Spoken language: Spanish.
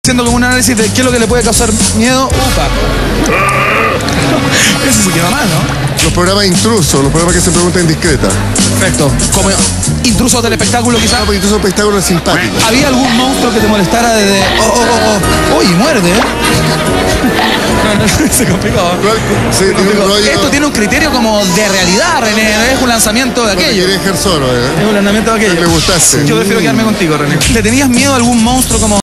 haciendo como un análisis de qué es lo que le puede causar miedo. Upa. Eso se queda mal, ¿no? Los programas intrusos, los programas que se preguntan indiscreta. Perfecto. Como intrusos del espectáculo, quizás. No, porque intrusos espectáculos simpáticos. ¿Había algún monstruo que te molestara desde... Uy, muerde, ¿eh? Se complicó. Sí, tiene un rollo. Esto tiene un criterio como de realidad, René. No es un lanzamiento de aquello. Quiere dejar solo, Es un lanzamiento de aquello. Me gustaste. Yo prefiero quedarme contigo, René. ¿Le tenías miedo a algún monstruo como...